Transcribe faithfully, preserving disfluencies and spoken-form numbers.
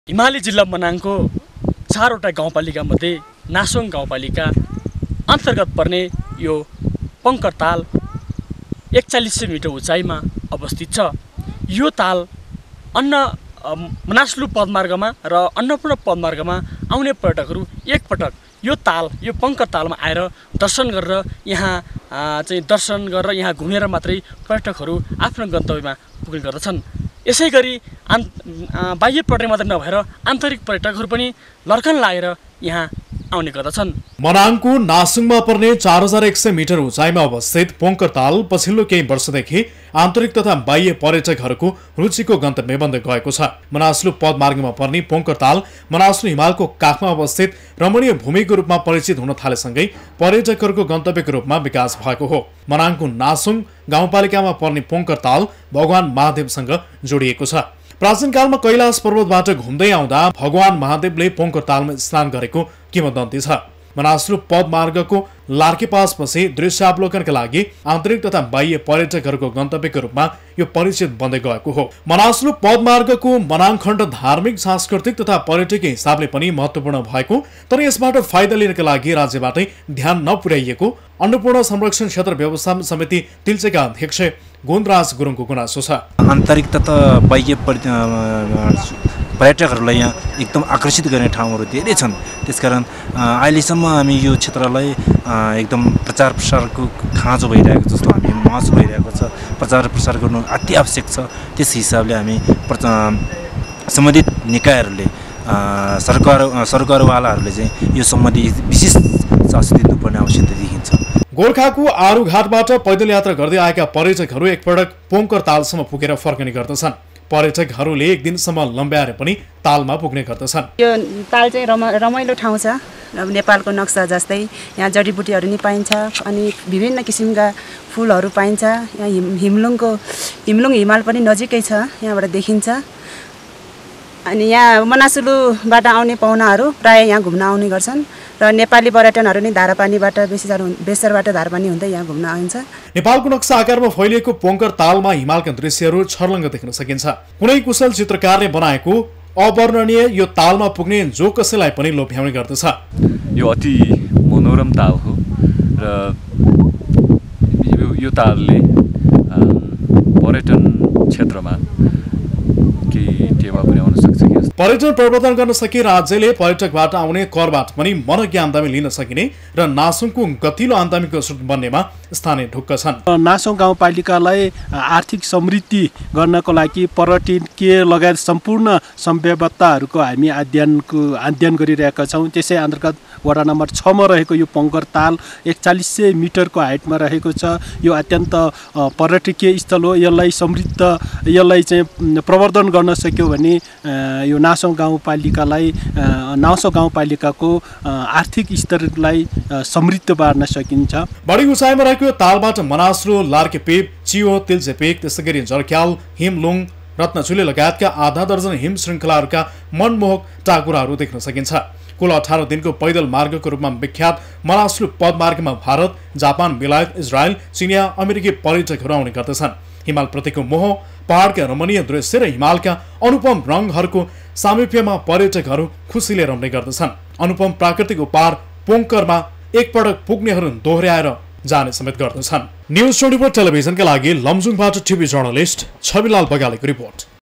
हिमाली जिल्ला मनाङको चारवटा गाउँपालिकामध्ये नासोङ गाउँपालिका अन्तर्गत पर्ने यो पङ्कर ताल एकचालिस सय मिटर उचाइमा अवस्थित छ। यो ताल अन्न मनासलु पदमार्गमा र अन्नपूर्ण पदमार्गमा आउने पर्यटकहरू एकपटक यो ताल यो पङ्कर तालमा आएर दर्शन गरेर यहाँ चाहिँ दर्शन गरेर यहाँ घुमेर मात्रै पर्यटकहरू आफ्नो गन्तव्यमा पुग्ने गर्दछन्। यसै गरी आन् बाह्य पर्यटक मात्र नभएर आन्तरिक पर्यटकहरू पनि लर्कन लागेर यहाँ आउने गर्दछन्। मनाङको नासुङमा पर्ने चार हजार एक सय मिटर उचाइमा अवस्थित पोङ्कर ताल पछिल्लो केही वर्षदेखि आन्तरिक तथा बाह्य पर्यटकहरूको रुचिको गन्तव्य बन्दै गएको छ। मनासलु पदमार्गमा पर्ने पोङ्कर ताल मनासलु हिमालको काखमा अवस्थित रमणीय भूमिको रूपमा परिचित हुन थालेसँगै पर्यटकहरूको गन्तव्यको रूपमा विकास भएको हो। मनाङको नासुङ गाउँपालिकामा पर्ने पोङ्कर ताल भगवान महादेवसँग जोडिएको छ। प्राचीन कालमा कैलाश पर्वतबाट घुम्दै आउँदा भगवान महादेवले पोङ्कर तालमा स्नान गरेको किंवदन्ती छ। मनासलु पदमार्गको लार्के पासपछि दृश्यावलोकनका लागि आन्तरिक तथा बाह्य पर्यटकहरूको गन्तव्यको रूपमा यो परिचित बन्दै गएको हो। मनासलु पदमार्गको मनाङ खण्ड धार्मिक सांस्कृतिक तथा पर्यटकीय हिसाबले पनि महत्त्वपूर्ण भएको तर यसबाट फाइदा लिनका लागि राज्यबाटै ध्यान नपुर्याइएको अन्नपूर्ण संरक्षण क्षेत्र व्यवस्थापन समिति तिल्चेका अध्यक्ष गोन्दराज गुरुङको गुनासो छ। आन्तरिक तथा बाह्य पर्यटकहरूलाई यहाँ एकदम आकर्षित गर्ने ठाउँहरू धेरै छन्। त्यसकारण अहिलेसम्म हामी यो क्षेत्रलाई एकदम प्रचार प्रसारको खाँचो भइरहेको जस्तो हामी महसुस भइरहेको छ। प्रचार प्रसार गर्नु अति आवश्यक छ। त्यस हिसाबले हामी सम्बन्धित निकायहरूले सरकार सरकारवालाहरूले चाहिँ यो सम्बन्धी विशेष चासो दिनुपर्ने आवश्यकता देखिन्छ। गोर्खाको आरुघाटबाट पैदल यात्रा गर्दै आएका पर्यटकहरू एकपटक पोङ्कर तालसम्म पुगेर फर्कने गर्दछन्। पर्यटकहरूले एक दिनसम्म लम्ब्याएर पनि तालमा पुग्ने गर्दछन्। यो ताल चाहिँ रमा रमाइलो ठाउँ छ। नेपालको नक्सा जस्तै यहाँ जडीबुटीहरू नि पाइन्छ अनि विभिन्न किसिमका फुलहरू पाइन्छ। यहाँ हिम हिमलुङको हिमलुङ हिमाल पनि नजिकै छ, यहाँबाट देखिन्छ। अनि यहाँ मनासुलुबाट आउने पाहुनाहरू प्रायः यहाँ घुम्न आउने गर्छन् र नेपाली पर्यटनहरू नि धारापानीबाट बेसी बेसरबाट धारापानी हुँदै यहाँ घुम्न आइन्छ। नेपालको नक्सा आकारमा फैलिएको पोङ्कर तालमा हिमालका दृश्यहरू छर्लङ्ग देख्न सकिन्छ। कुनै कुशल चित्रकारले बनाएको अवर्णनीय यो तालमा पुग्ने जो कसैलाई पनि लोभ्याउने गर्दछ। यो अति मनोरम ताल हो र यो तालले पर्यटन क्षेत्रमा केही टेवा पुर्याउन सक्छ। पर्यटन प्रवर्धन गर्न सके राज्यले पर्यटकबाट आउने करबाट पनि मनज्ञ आमदानी लिन सकिने र नासुङको गतिलो आमदानीको स्रोत बन्नेमा स्थानीय ढुक्क छन्। नासोङ गाउँपालिकालाई आर्थिक समृद्धि गर्नको लागि पर्यटकीय लगायत सम्पूर्ण सम्भाव्यताहरूको हामी अध्ययनको अध्ययन गरिरहेका छौँ। त्यसै अन्तर्गत वडा नम्बर छमा रहेको यो पोङ्कर ताल एकचालिस सय मिटरको हाइटमा रहेको छ। यो अत्यन्त पर्यटकीय स्थल हो। यसलाई समृद्ध यसलाई चाहिँ प्रवर्धन गर्न सक्यो भने यो नासोङ गाउँपालिकालाई नासोङ गाउँपालिकाको आर्थिक स्तरलाई समृद्ध पार्न सकिन्छ। बढी उचाइमा रहेको यो तालबाट मनासलु, लार्केपेप, चियो, तिल्चेपेक, त्यसै गरी जर्क्याल, हिमलुङ, रत्नचुली लगायतका आधा दर्जन हिम श्रृङ्खलाहरूका मनमोहक टाकुराहरू देख्न सकिन्छ। कुल अठार दिनको पैदल मार्गको रूपमा विख्यात मनासलु पदमार्गमा भारत, जापान, बेलायत, इजरायल, चिनिया, अमेरिकी पर्यटकहरू आउने गर्दछन्। हिमालप्रतिको मोह, पहाडका रमणीय दृश्य र हिमालका अनुपम रङहरूको सामिप्यमा पर्यटकहरू खुसीले रम्ने गर्दछन्। अनुपम प्राकृतिक उपहार पोङ्करमा एकपटक पुग्नेहरू दोहोर्याएर जाने समेत गर्दछन्। न्युज ट्वेन्टी फोर टेलिभिजनका लागि लमजुङबाट टिभी जर्नलिस्ट छविलाल बगालेको रिपोर्ट।